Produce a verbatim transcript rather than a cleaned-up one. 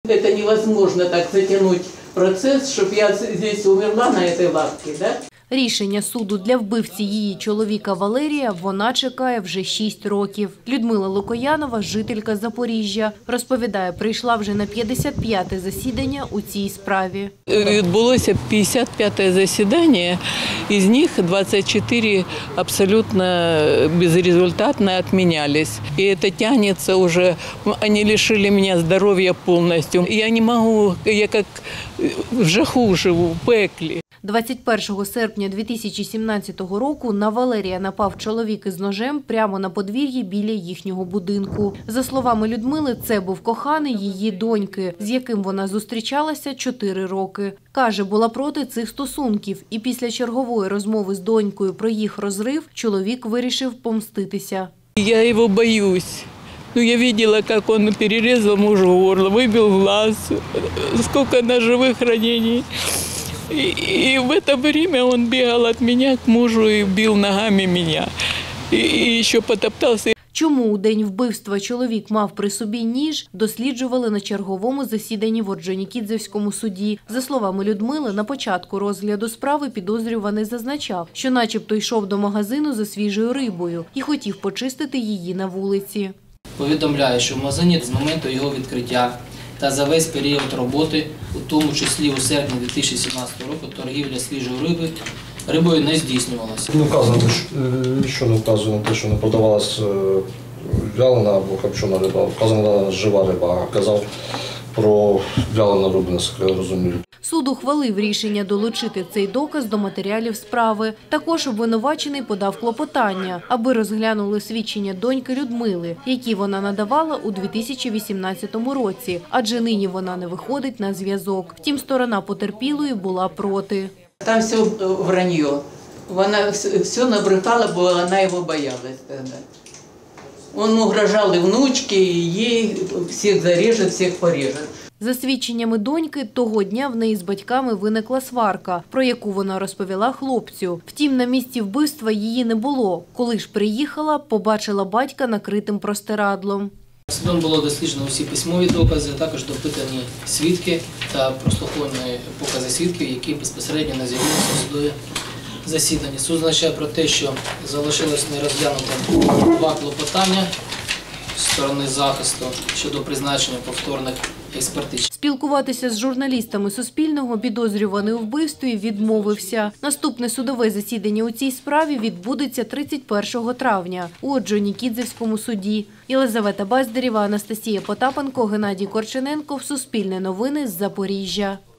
Это невозможно так затянуть процесс, чтобы я здесь умерла на этой лавке, да? Рішення суду для вбивці її чоловіка Валерія вона чекає вже шість років. Людмила Лукоянова, жителька Запоріжжя, розповідає, прийшла вже на п'ятдесят п'яте засідання у цій справі. Відбулося п'ятдесят п'яте засідання, із них двадцять чотири абсолютно безрезультатно відмінялись. І це тягнеться вже, вони лишили мене здоров'я повністю. Я не можу, я як в жаху живу, в пеклі. двадцять першого серпня дві тисячі сімнадцятого року на Валерія напав чоловік із ножем прямо на подвір'ї біля їхнього будинку. За словами Людмили, це був коханий її доньки, з яким вона зустрічалася чотири роки. Каже, була проти цих стосунків, і після чергової розмови з донькою про їх розрив чоловік вирішив помститися. Я його боюсь. Ну, я видела, как он перерезал мужу горло, выбил глаз, сколько ножевых ранений. И, и в это время он бегал от меня к мужу и бил ногами меня. И, и еще потоптался. Чому у день вбивства чоловік мав при собі ніж, досліджували на черговому засіданні в Орджонікідзевському суді. За словами Людмили, на початку розгляду справи підозрюваний зазначав, що начебто йшов до магазину за свіжою рибою і хотів почистити її на вулиці. Повідомляю, що в магазині з моменту його відкриття та за весь період роботи, у тому числі у серпні дві тисячі сімнадцятого року, торгівля свіжою риби, рибою не здійснювалася. Не вказано, що не вказано те, що не продавалася вялена або копчена риба, вказана жива риба, а казав про вялену рибу, наскільки я розумію. Суд ухвалив рішення долучити цей доказ до матеріалів справи. Також обвинувачений подав клопотання, аби розглянули свідчення доньки Людмили, які вона надавала у дві тисячі вісімнадцятому році, адже нині вона не виходить на зв'язок. Втім, сторона потерпілої була проти. Там все вранье. Вона все набрехала, бо вона його боялась тоді. Он угрожал и внучке, и ей, всех зарежет, всех порежет. За свідченнями доньки, того дня в неї з батьками виникла сварка, про яку вона розповіла хлопцю. Втім, на місці вбивства її не було. Коли ж приїхала, побачила батька накритим простирадлом. Судом було досліджено усі письмові докази, а також допитані свідки та прослуховані покази свідків, які безпосередньо не з'явилися у судові засіданні. Суд зазначає про те, що залишилось нерозглянутим два клопотання з сторони захисту щодо призначення повторних експертиз. Спілкуватися з журналістами Суспільного підозрюваний у вбивстві відмовився. Наступне судове засідання у цій справі відбудеться тридцять першого травня у Орджонікідзевському суді. Єлизавета Баздарєва, Анастасія Потапенко, Геннадій Корчененко. Суспільне новини з Запоріжжя.